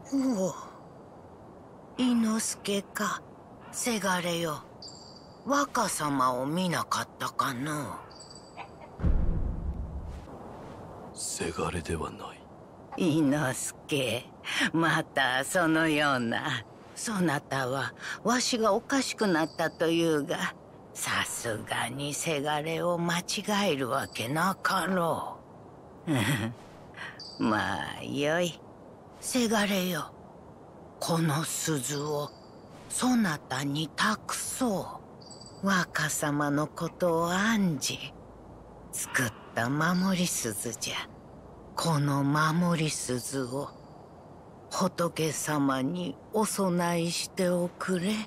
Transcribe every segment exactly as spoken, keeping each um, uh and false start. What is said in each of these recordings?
おお、伊之助か。せがれよ、若様を見なかったかの。 せがれではない。 伊之助、またそのような。そなたはわしがおかしくなったというが、さすがにせがれを間違えるわけなかろう。まあよい。せがれよ、この鈴をそなたに託そう。若様のことを案じ作った守り鈴じゃ。この守り鈴を仏様にお供えしておくれ。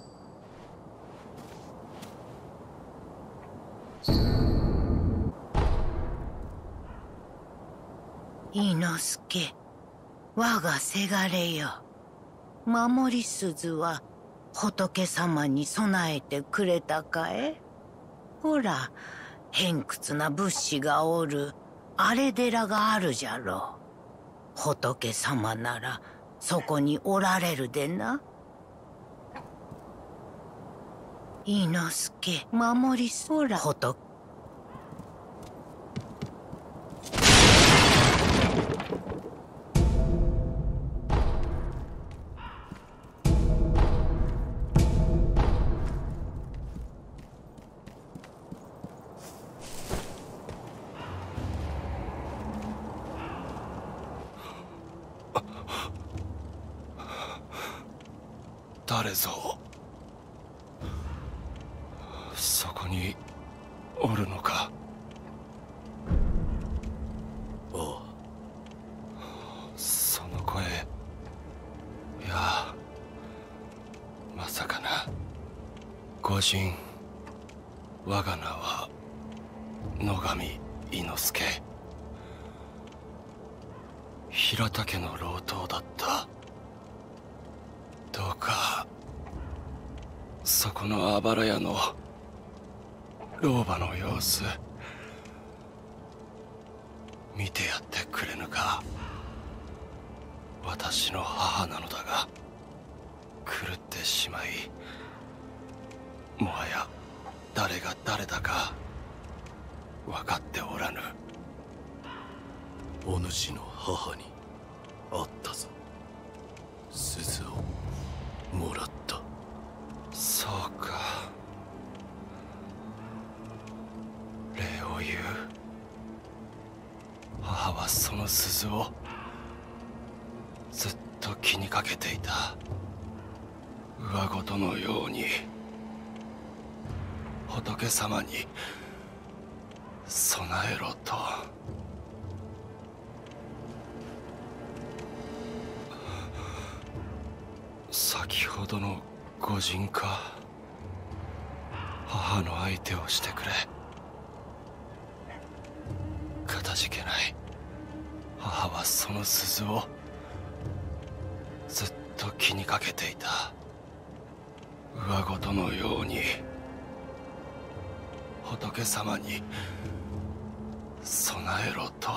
伊之助、我がせがれよ。守り鈴は仏様に備えてくれたかえ。ほら、偏屈な仏師がおるあれ寺があるじゃろう。仏様ならそこにおられるでな。伊之助、守りそら仏。 誰ぞ。そこにおるのか。ああ、その声。いや、まさかな。御神、我が名は野上伊之助。平田家の老頭だった。どうかそこのあばら屋の老婆の様子見てやってくれぬか。私の母なのだが狂ってしまい、もはや誰が誰だか分かっておらぬ。お主の母に会ったぞ。鈴をもらった。そうか。礼を言う。母はその鈴をずっと気にかけていた。上事のように仏様に備えろと。先ほどの御神か。母の相手をしてくれ。かたじけない。母はその鈴をずっと気にかけていた。上事のように仏様に備えろと。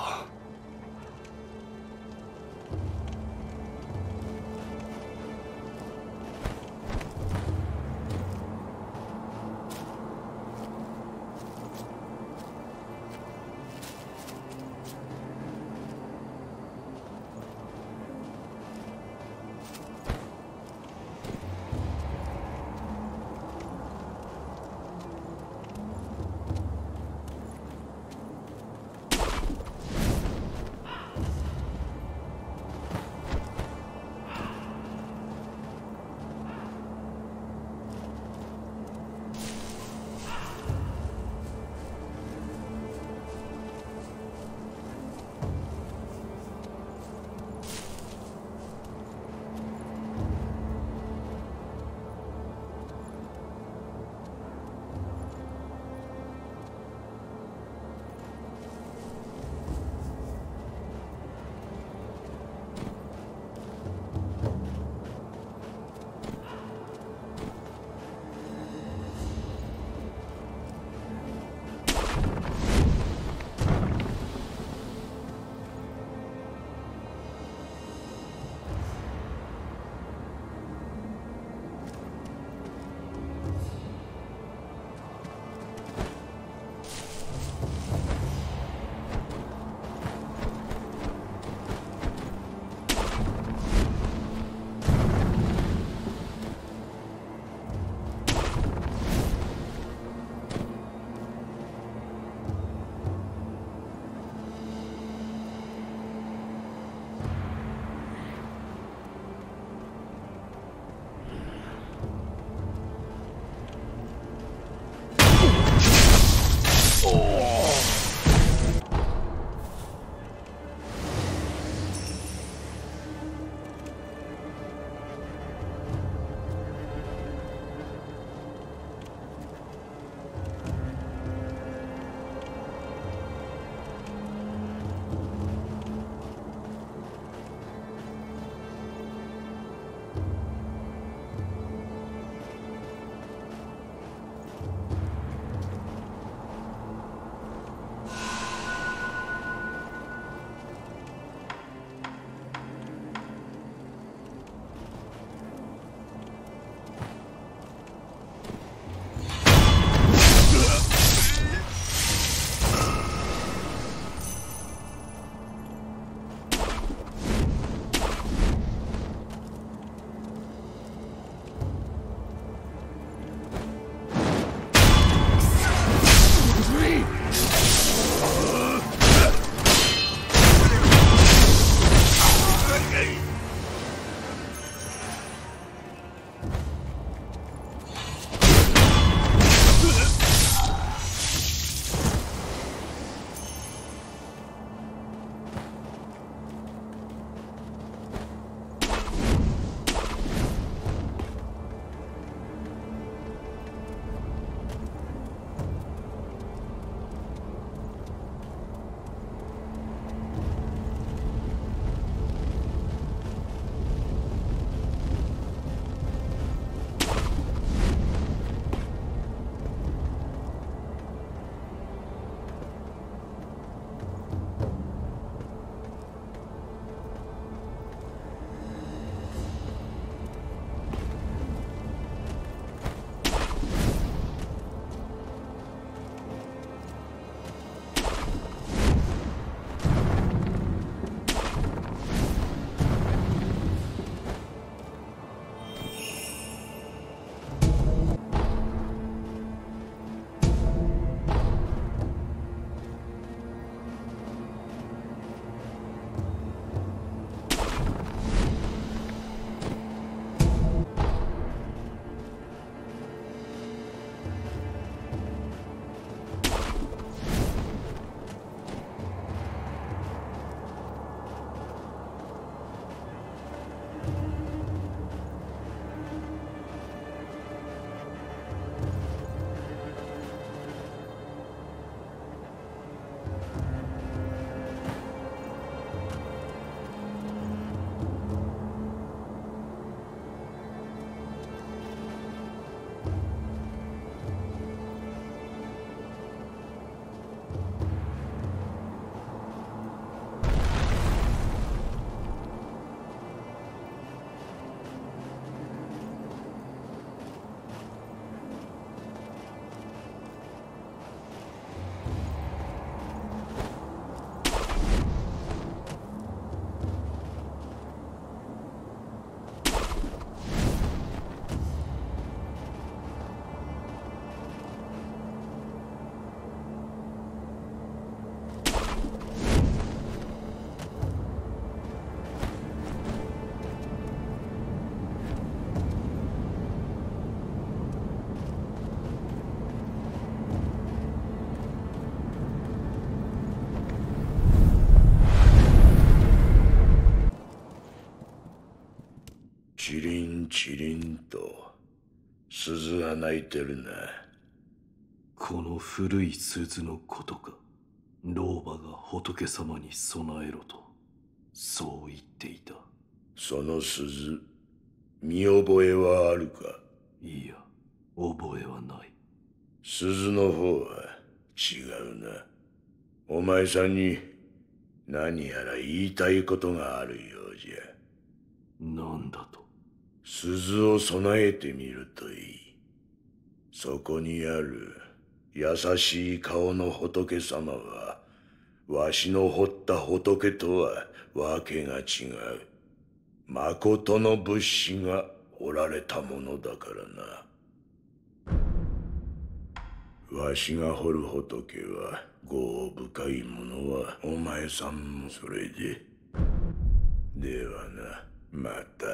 チリンと鈴が鳴いてるな。 この古い鈴のことか。老婆が仏様に備えろとそう言っていた。 その鈴、見覚えはあるか？ いや、覚えはない。 鈴の方は違うな。お前さんに何やら言いたいことがあるようじゃ。 なんだと？ 鈴を備えてみるといい。そこにある優しい顔の仏様は、わしの彫った仏とはわけが違う。誠の仏師が彫られたものだからな。わしが彫る仏は業深いものはお前さんもそれで。ではな、また。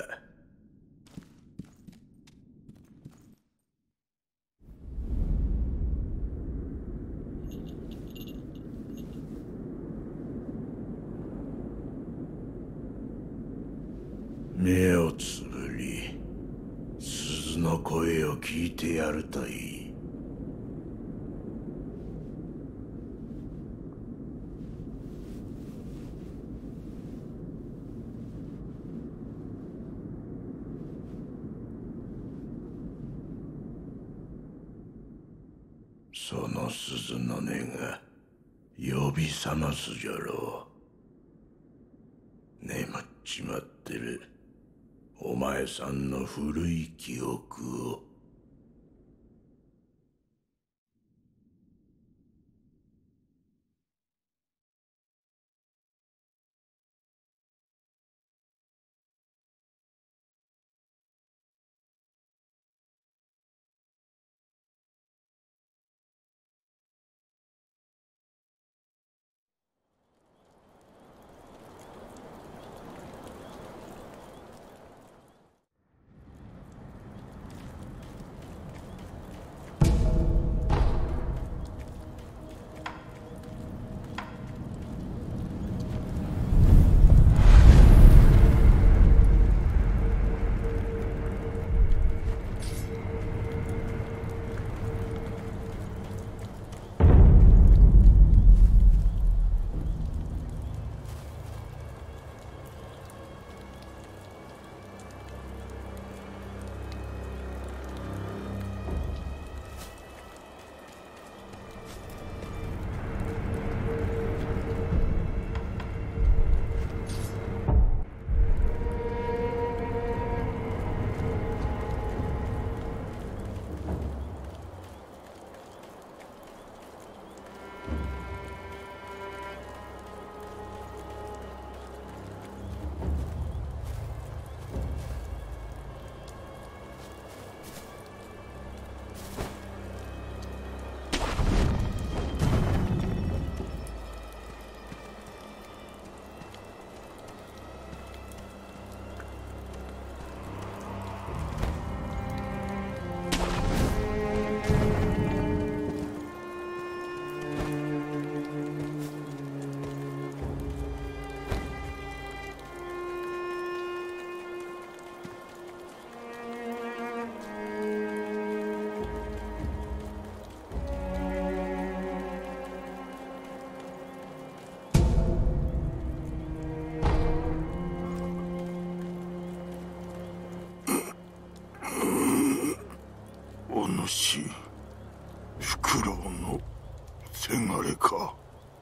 目をつぶり、鈴の声を聞いてやるといい。その鈴の音が呼び覚ますじゃろう。眠っちまってるお前さんの古い記憶を。フクロウのせがれか。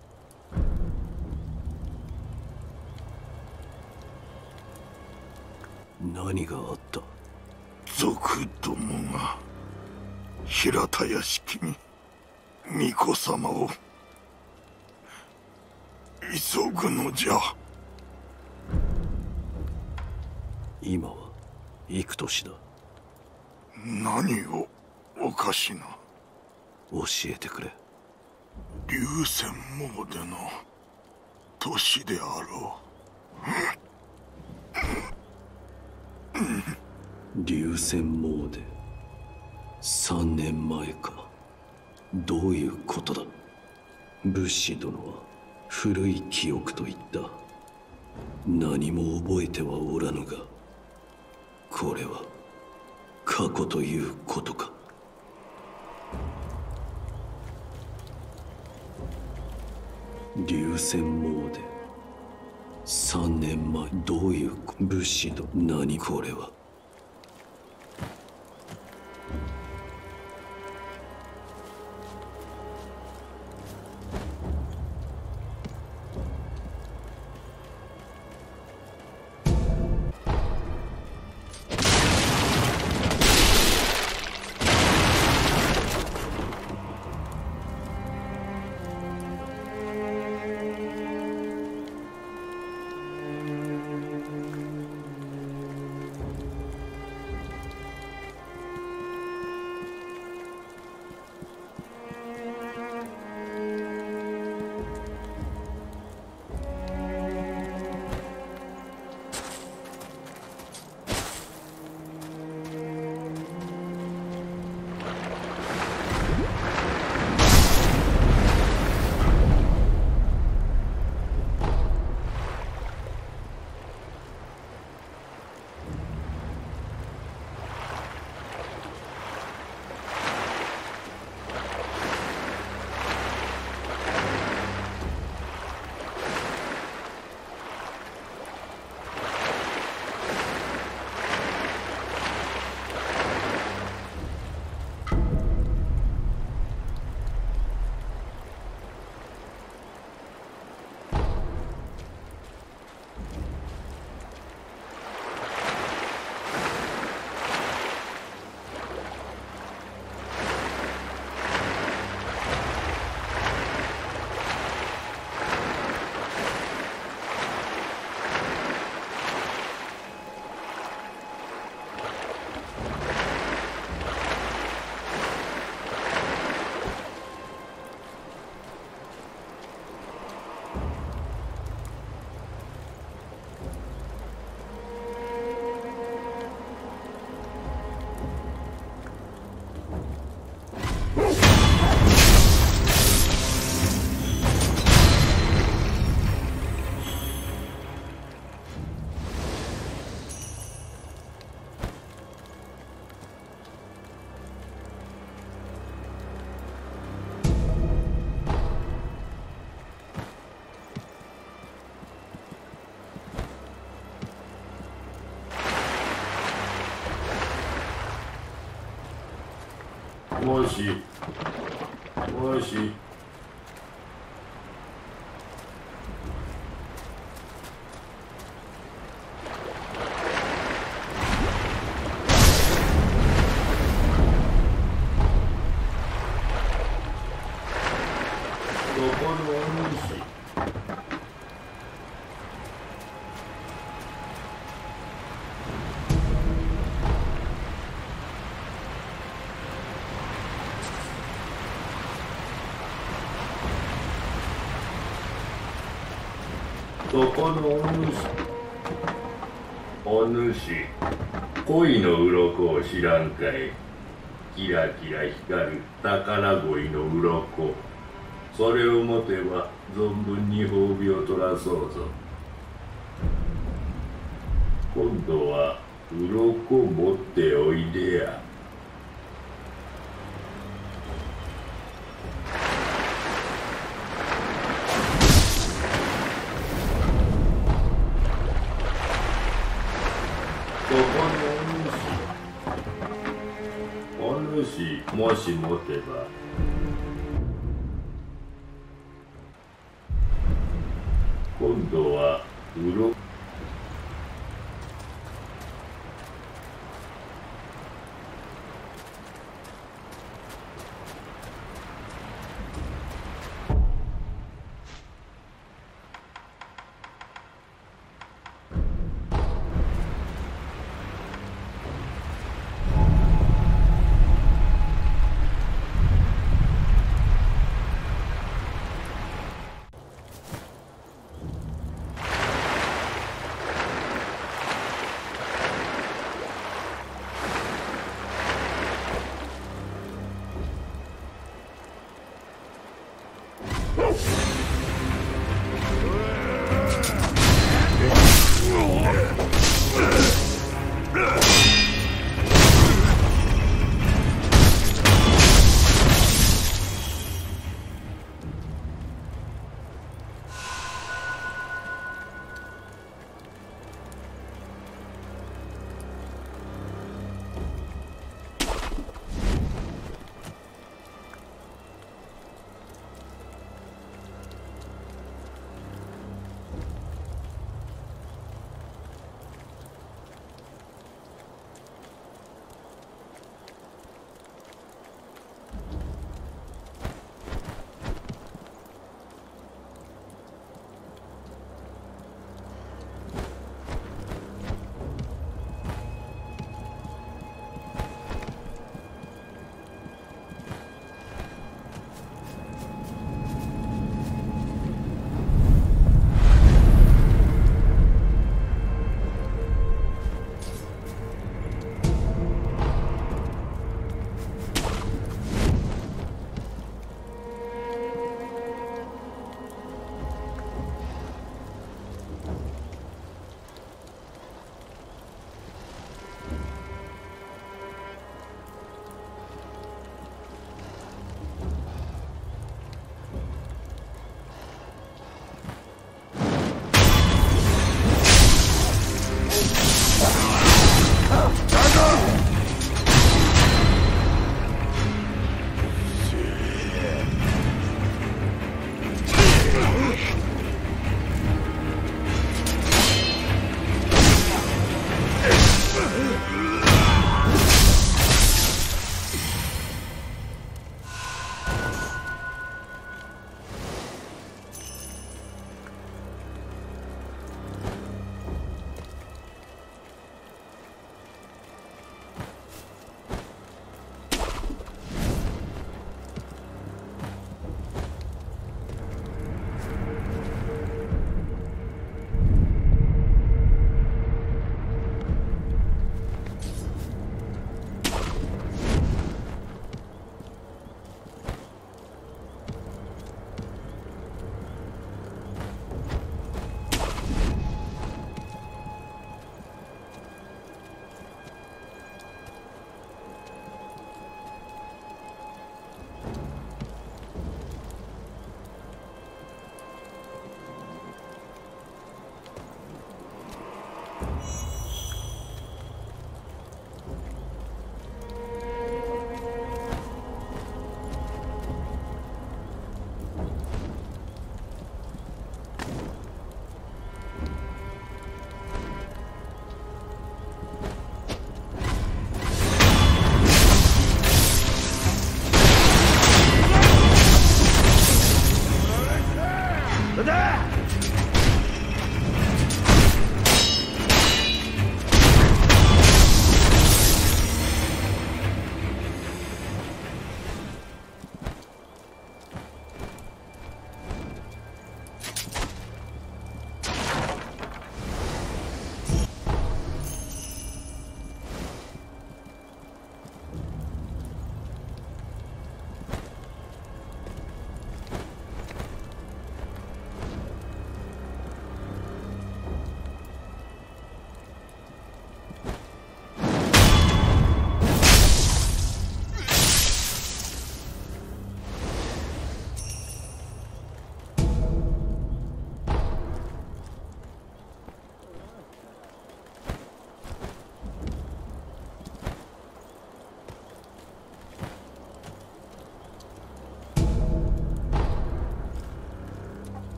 何があった？ 賊どもが平田屋敷に巫女様を急ぐのじゃ。 今は幾年だ？ 何をおかしな。 教えてくれ。 龍泉詣の年であろう。龍泉詣三年前か。どういうことだ？仏師殿は古い記憶と言った。何も覚えてはおらぬが、これは過去ということか。流線詣で三年前、どういう武士の何これは。 もしもしどこのお主。そこのお主。お主、恋の鱗を知らんかい。キラキラ光る宝鯉の鱗。それを持てば存分に褒美を取らそうぞ。今度は鱗持っておいでや。もし持てば今度はうろ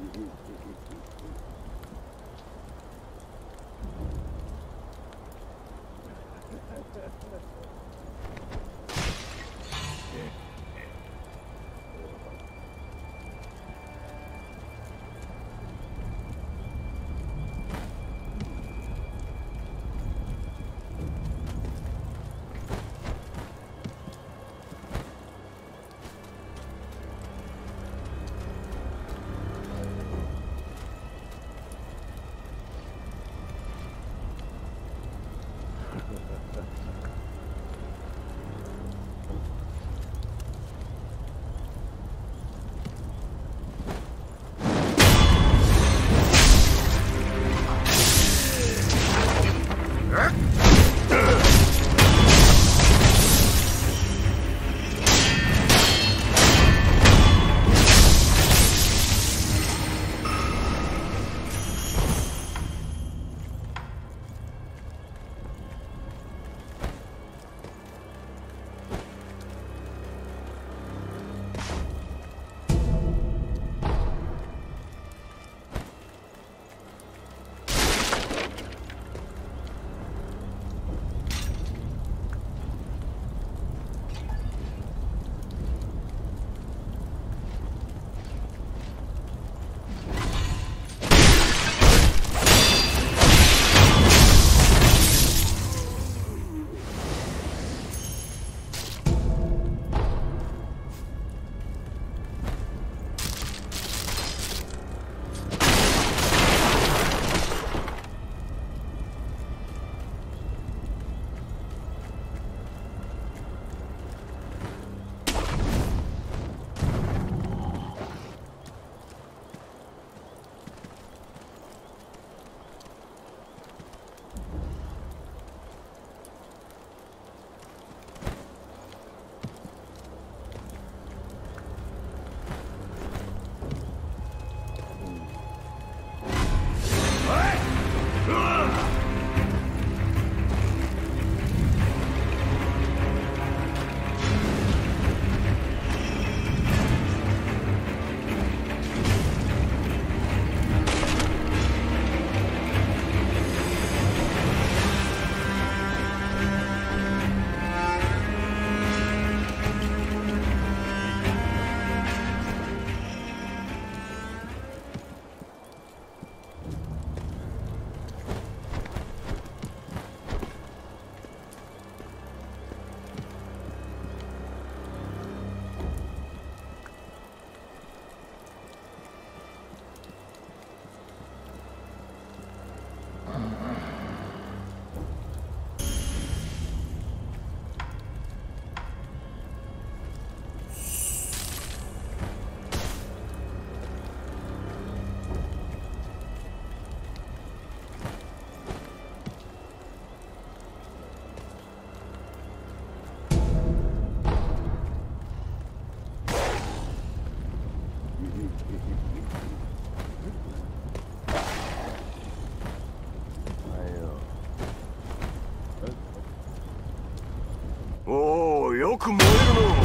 よく燃えるの。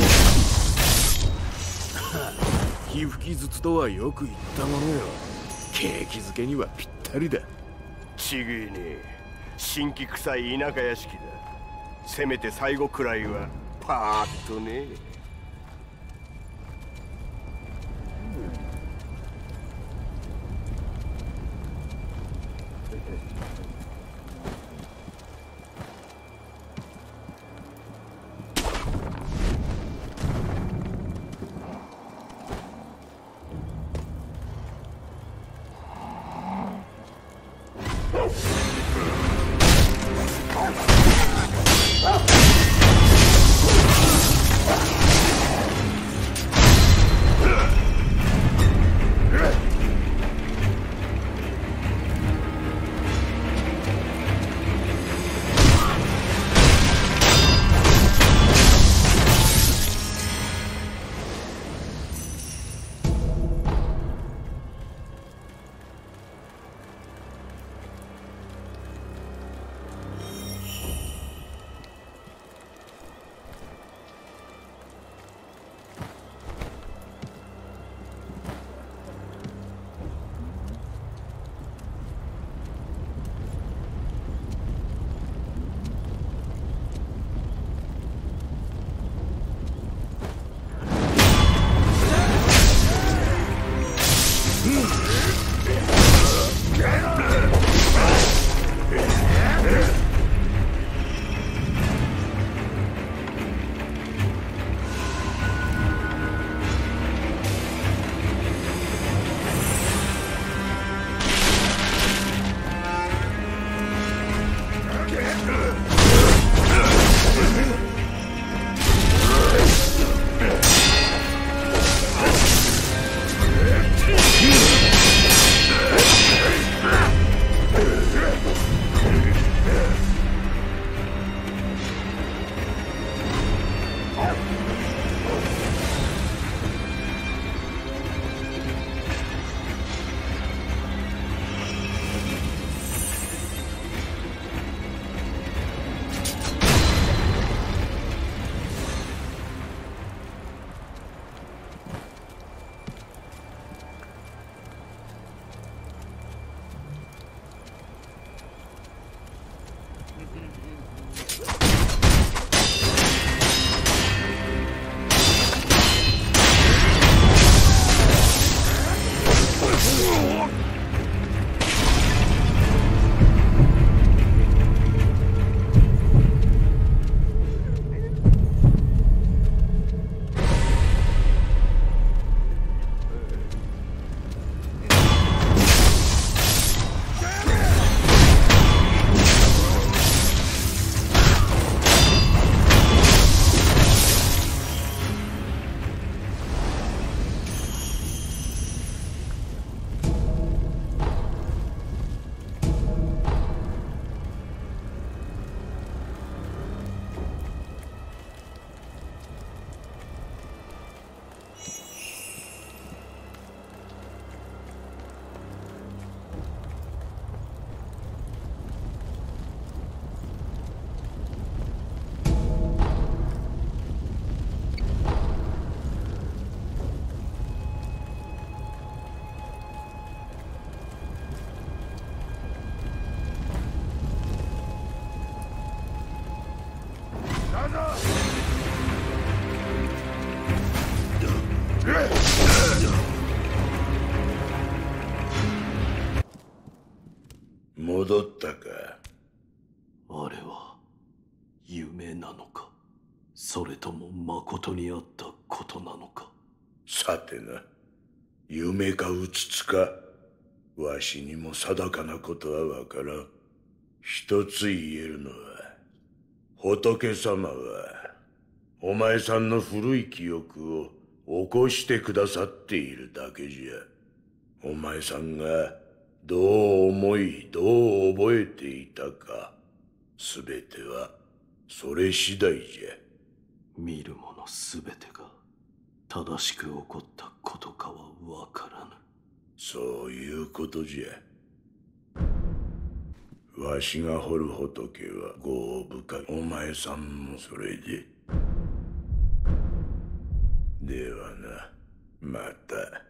火吹き筒とはよく言ったものよ。景気づけにはぴったりだ。ちげえね。新規臭い田舎屋敷だ。せめて最後くらいはパーッとね。 戻ったか。 あれは夢なのか、それとも誠にあったことなのか。 さてな、夢かうつつか、わしにも定かなことはわからん。一つ言えるのは、仏様はお前さんの古い記憶を起こしてくださっているだけじゃ。お前さんがどう思いどう覚えていたか、すべてはそれ次第じゃ。 見るものすべてが正しく起こったことかはわからぬ。 そういうことじゃ。わしが掘る仏は業深い。お前さんもそれで。ではな、また。